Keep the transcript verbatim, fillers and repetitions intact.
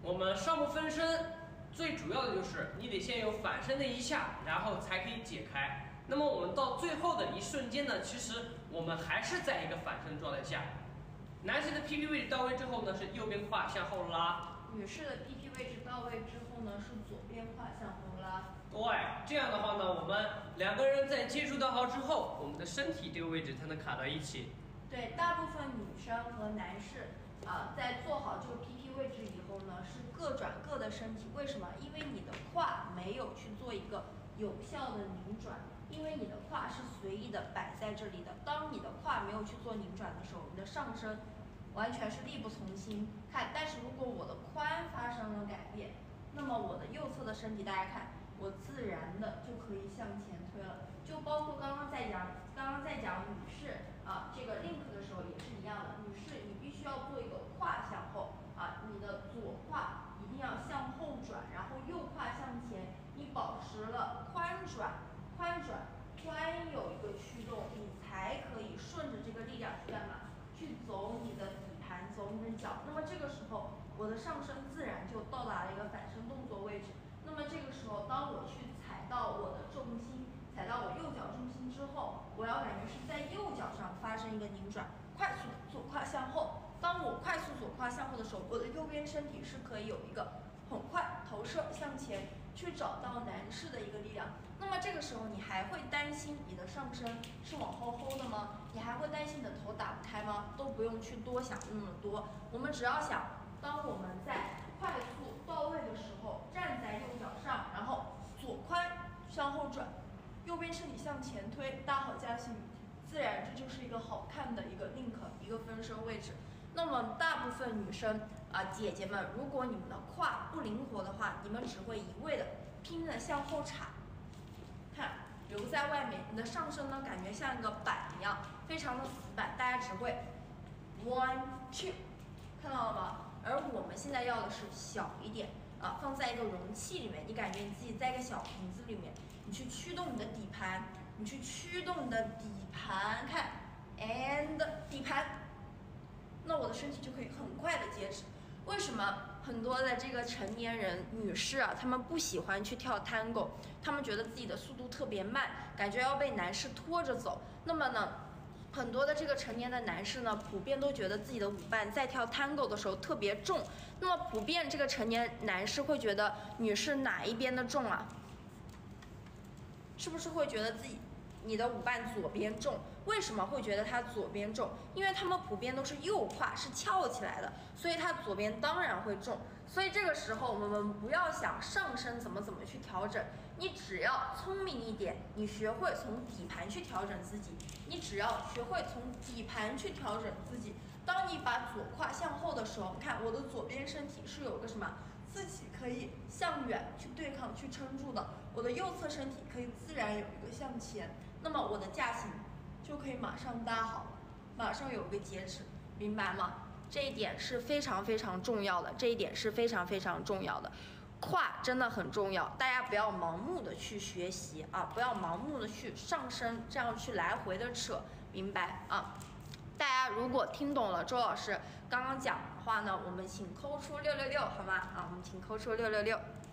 我们上部分身最主要的就是你得先有反身的一下，然后才可以解开。那么我们到最后的一瞬间呢，其实我们还是在一个反身状态下。男士的 P P 位置到位之后呢，是右边胯向后拉。 女士的 P P 位置到位之后呢，是左边胯向后拉。 对，这样的话呢，我们两个人在接触到好之后，我们的身体这个位置才能卡到一起。 对，大部分女生和男士啊、呃，在做好这个 P P 位置以后呢，是各转各的身体。为什么？因为你的胯没有去做一个有效的拧转，因为你的胯是随意的摆在这里的。当你的胯没有去做拧转的时候，你的上身完全是力不从心。看，但是如果我的髋发生了改变，那么我的右侧的身体，大家看，我自然的就可以向前推了。就包括刚刚在讲，刚刚在讲女士啊，这个 link 的时候也是一样的。女士，你必须要做一个胯向后啊，你的左胯一定要向后转，然后右胯向前，你保持了髋转，髋转，髋有一个驱动，你才可以顺着这个力量去干嘛？去走你的底盘，走你的脚。那么这个时候，我的上身自然就到达了一个反身动作位置。那么这个时候，当我去踩到我的重心，踩到我右脚重心之后，我要感觉是在右脚上发生一个拧转，快速左胯向后。当我快速左胯向后的时候，我的右边身体是可以有一个很快投射向前，去找到男士的一个力量。那么这个时候，你还会担心你的上身是往后 hold 的吗？你还会担心你的头打不开吗？都不用去多想那么多，我们只要想，当我们在快速到位的时候，站在右脚上，然后左髋向后转，右边身体向前推，搭好夹心，自然这就是一个好看的一个 link， 一个分身位置。那么大部分女生啊、呃，姐姐们，如果你们的胯不灵活的话，你们只会一味的拼命的向后插，看留在外面，你的上身呢感觉像一个板一样，非常的死板，大家只会 one two， 看到了吗？而我们现在要的是小一点啊，放在一个容器里面，你感觉你自己在一个小瓶子里面，你去驱动你的底盘，你去驱动你的底盘，看 and 底盘。那我的身体就可以很快的接直。为什么很多的这个成年人女士啊，她们不喜欢去跳 tango， 她们觉得自己的速度特别慢，感觉要被男士拖着走。那么呢，很多的这个成年的男士呢，普遍都觉得自己的舞伴在跳 tango 的时候特别重。那么普遍这个成年男士会觉得女士哪一边的重啊？是不是会觉得自己你的舞伴左边重？为什么会觉得它左边重？因为他们普遍都是右胯是翘起来的，所以它左边当然会重。所以这个时候我们不要想上身怎么怎么去调整，你只要聪明一点，你学会从底盘去调整自己，你只要学会从底盘去调整自己。当你把左胯向后的时候，你看我的左边身体是有个什么？自己可以向远去对抗、去撑住的，我的右侧身体可以自然有一个向前，那么我的架型就可以马上搭好，马上有一个截止，明白吗？这一点是非常非常重要的，这一点是非常非常重要的，胯真的很重要，大家不要盲目的去学习啊，不要盲目的去上身，这样去来回的扯，明白啊？大家如果听懂了周老师刚刚讲的话呢，我们请扣出六六六，好吗？啊，我们请扣出六六六。